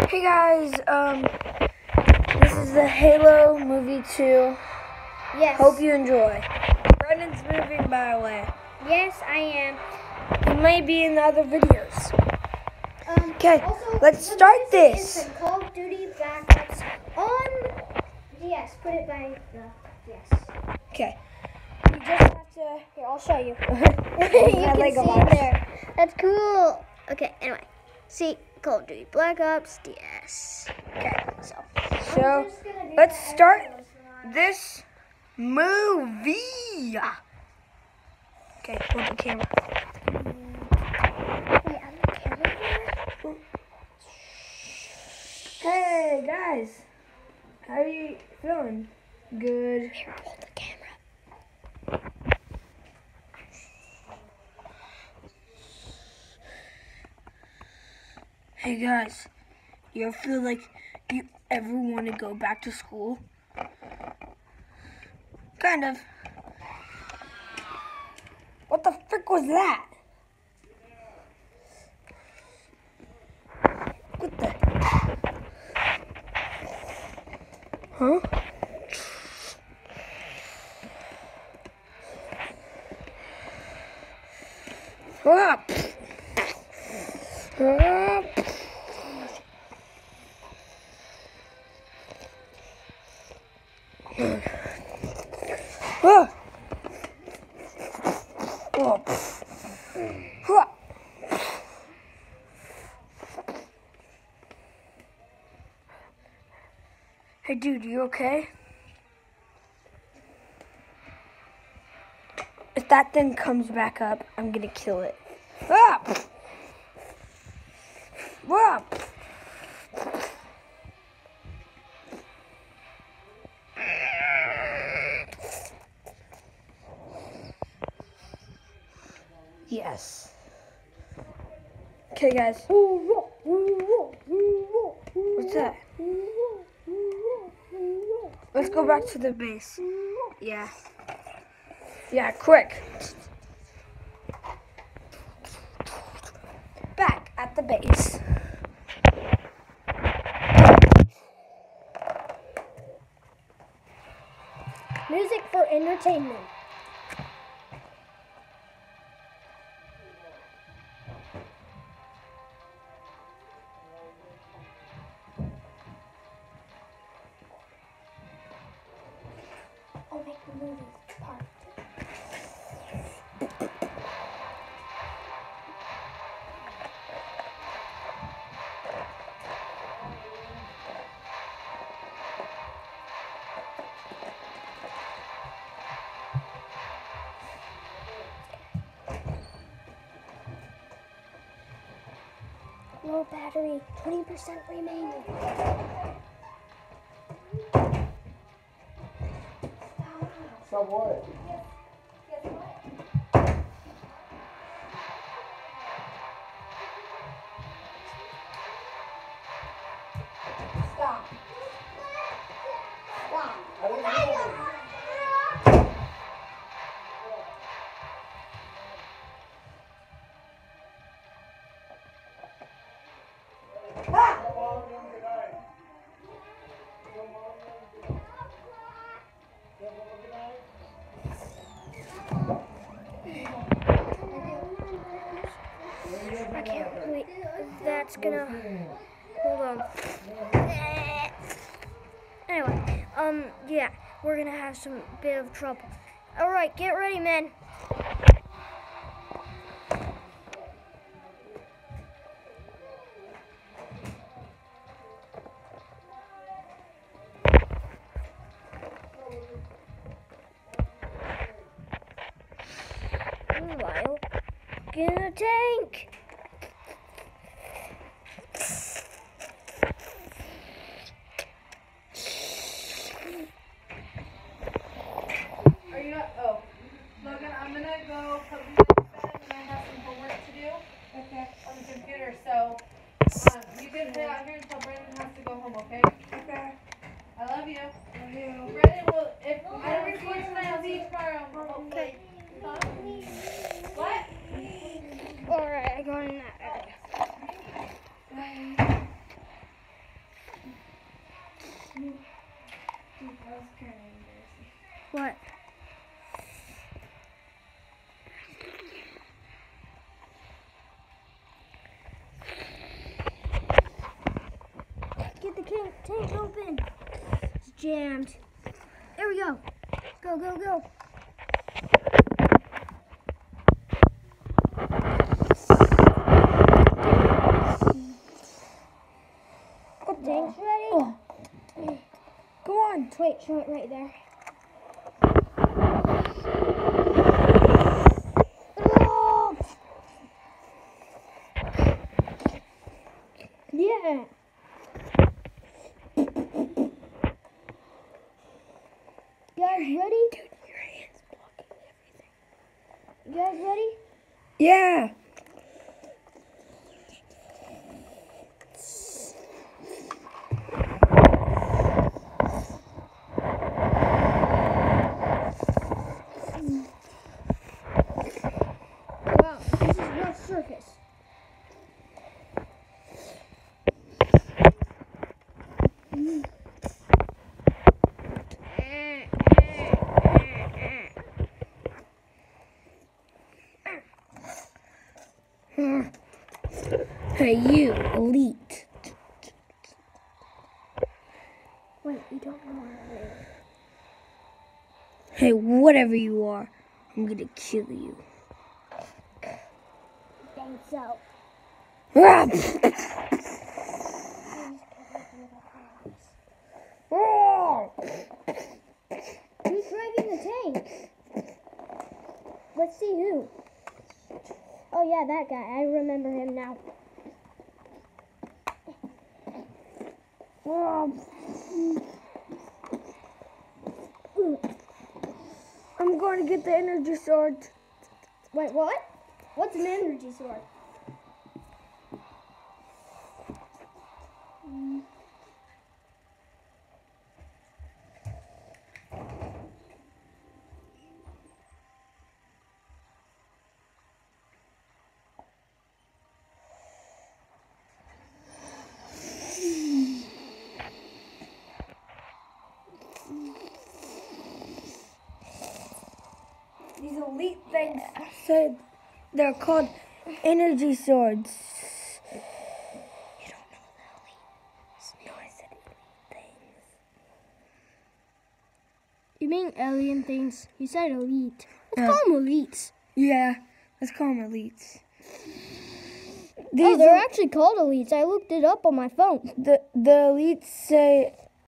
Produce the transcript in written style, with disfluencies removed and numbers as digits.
Hey guys, this is the Halo movie 2. Yes. Hope you enjoy. Brendan's moving, by the way. Yes, I am. He may be in the other videos. Okay, Also, let's start this. Is some Call of Duty backups on. Yes, put it by the. Yes. Okay, you just have to. Here, I'll show you. You You can Lego see blocks. there. That's cool. Okay. Anyway, see Call of Duty Black Ops DS. Okay, so let's start this movie. Okay, hold the camera. Wait, I'm the camera here. Hey guys, how are you feeling? Good. Here, hold the camera. Hey guys, you ever feel like you ever want to go back to school? Kind of. What the frick was that? What the? Huh? Ah! Ah! Ah! Oh. Ah. Hey dude, you okay? If that thing comes back up, I'm gonna kill it. Ah! Ah! Yes. Okay, guys. What's that? Let's go back to the base. Yeah. Yeah, quick. Back at the base. Music for entertainment. I'll make the movie part. Low battery, 20% remaining. So what? Stop. Stop. I can't wait. That's gonna. Hold on. Anyway, yeah, we're gonna have some bit of trouble. All right, get ready, men. Meanwhile, get in a tank. Are you not? Oh, Logan, I'm gonna go put my bed and I have some homework to do. Okay. On the computer, so you can stay out here until Brandon has to go home, okay? Okay. I love you. Love you. Brandon will, if I don't record tonight, I'll see you tomorrow. Okay. Huh? What? All right, I got in that area. kind of embarrassing. What? Get the tank open. It's jammed. There we go. Go, go, go. Tank's ready? Oh. Go on. Wait, show it right there. Oh! Yeah. Guys ready? Dude, your hand's blocking everything. You guys ready? Yeah. Wow, this is rough surface. Hey, you, elite. Wait, you don't know our name. Hey, whatever you are, I'm gonna kill you. Think so. Ah! Who's driving the tank? Let's see who. Oh yeah, that guy. I remember him now. I'm going to get the energy sword. Wait, what? What's an energy sword? These elite things said they're called energy swords. You don't know the elite. No, I said elite things. You mean alien things? You said elite. Let's Yeah. call them elites. Yeah, let's call them elites. Oh, they're actually called elites. I looked it up on my phone. The elites say